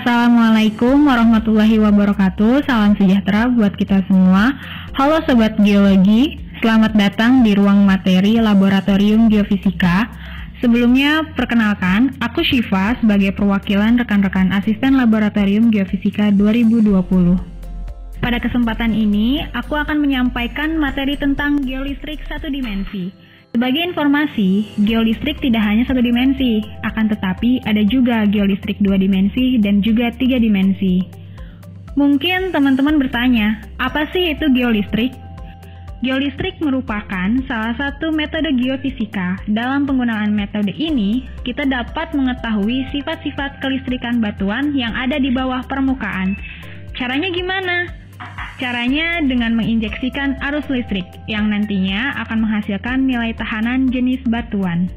Assalamualaikum warahmatullahi wabarakatuh. Salam sejahtera buat kita semua. Halo Sobat Geologi, selamat datang di ruang materi Laboratorium Geofisika. Sebelumnya, perkenalkan, aku Syifa sebagai perwakilan rekan-rekan asisten Laboratorium Geofisika 2020. Pada kesempatan ini, aku akan menyampaikan materi tentang geolistrik satu dimensi. Sebagai informasi, geolistrik tidak hanya satu dimensi, akan tetapi ada juga geolistrik dua dimensi dan juga tiga dimensi. Mungkin teman-teman bertanya, apa sih itu geolistrik? Geolistrik merupakan salah satu metode geofisika. Dalam penggunaan metode ini, kita dapat mengetahui sifat-sifat kelistrikan batuan yang ada di bawah permukaan. Caranya gimana? Caranya dengan menginjeksikan arus listrik yang nantinya akan menghasilkan nilai tahanan jenis batuan.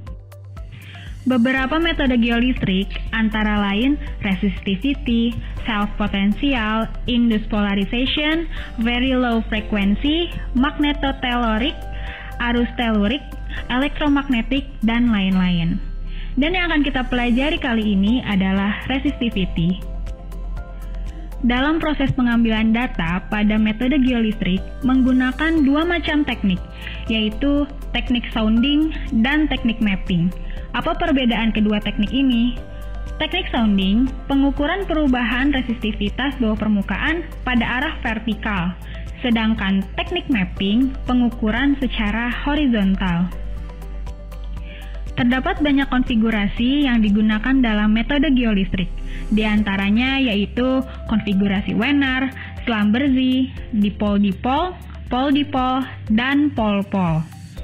Beberapa metode geolistrik antara lain resistivity, self-potential, induced polarization, very low frequency, magnetotelluric, arus tellurik, elektromagnetik, dan lain-lain. Dan yang akan kita pelajari kali ini adalah resistivity. Dalam proses pengambilan data pada metode geolistrik menggunakan dua macam teknik, yaitu teknik sounding dan teknik mapping. Apa perbedaan kedua teknik ini? Teknik sounding, pengukuran perubahan resistivitas bawah permukaan pada arah vertikal, sedangkan teknik mapping, pengukuran secara horizontal. Terdapat banyak konfigurasi yang digunakan dalam metode geolistrik, di antaranya yaitu konfigurasi Wiener, Schlumberger, dipol-dipol, pol-dipol, dan pol-pol.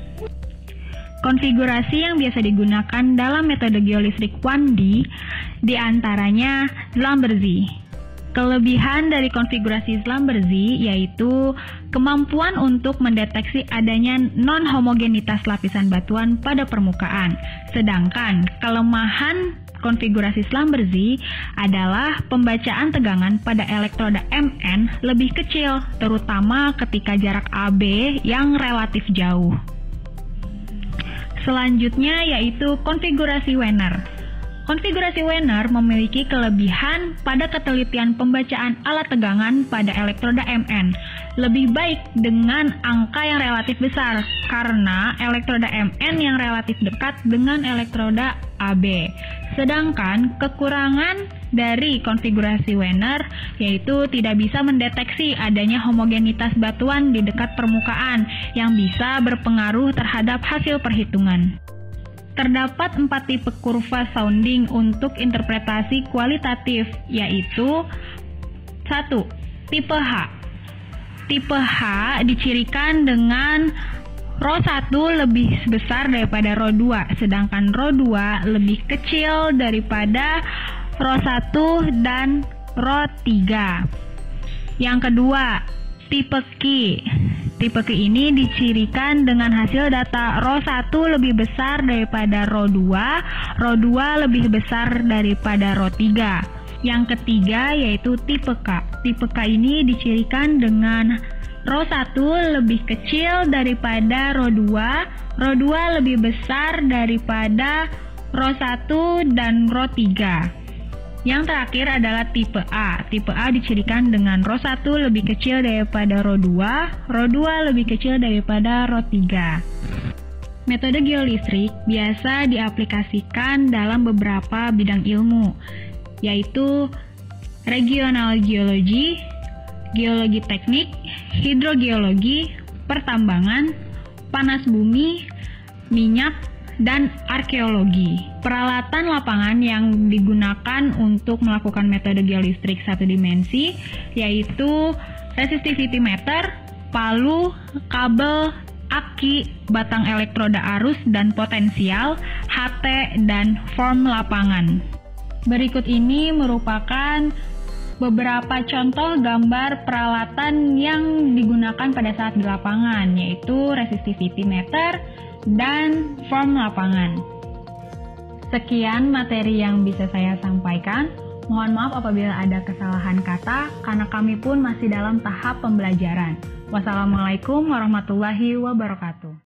Konfigurasi yang biasa digunakan dalam metode geolistrik 1D, di antaranya Schlumberger. Kelebihan dari konfigurasi Schlumberger yaitu kemampuan untuk mendeteksi adanya non-homogenitas lapisan batuan pada permukaan. Sedangkan kelemahan konfigurasi Schlumberger adalah pembacaan tegangan pada elektroda Mn lebih kecil, terutama ketika jarak AB yang relatif jauh. Selanjutnya yaitu konfigurasi Wiener. Konfigurasi Wiener memiliki kelebihan pada ketelitian pembacaan alat tegangan pada elektroda Mn. Lebih baik dengan angka yang relatif besar, karena elektroda Mn yang relatif dekat dengan elektroda AB. Sedangkan kekurangan dari konfigurasi Wiener yaitu tidak bisa mendeteksi adanya homogenitas batuan di dekat permukaan yang bisa berpengaruh terhadap hasil perhitungan. Terdapat 4 tipe kurva sounding untuk interpretasi kualitatif, yaitu 1. Tipe H. Tipe H dicirikan dengan ρ1 lebih besar daripada ρ2, sedangkan ρ2 lebih kecil daripada ρ1 dan ρ3. Yang kedua, tipe Q. Tipe Q ini dicirikan dengan hasil data ρ1 lebih besar daripada ρ2, ρ2 lebih besar daripada ρ3. Yang ketiga yaitu tipe K. Tipe K ini dicirikan dengan ρ1 lebih kecil daripada ρ2, ρ2 lebih besar daripada ρ1 dan ρ3. Yang terakhir adalah tipe A. Tipe A dicirikan dengan ρ1 lebih kecil daripada ρ2, ρ2 lebih kecil daripada ρ3. Metode geolistrik biasa diaplikasikan dalam beberapa bidang ilmu, yaitu regional geologi, geologi teknik, hidrogeologi, pertambangan, panas bumi, minyak, dan arkeologi. Peralatan lapangan yang digunakan untuk melakukan metode geolistrik satu dimensi yaitu resistivity meter, palu, kabel, aki, batang elektroda arus dan potensial, HT, dan form lapangan. Berikut ini merupakan beberapa contoh gambar peralatan yang digunakan pada saat di lapangan, yaitu resistivity meter dan form lapangan. Sekian materi yang bisa saya sampaikan. Mohon maaf apabila ada kesalahan kata, karena kami pun masih dalam tahap pembelajaran. Wassalamualaikum warahmatullahi wabarakatuh.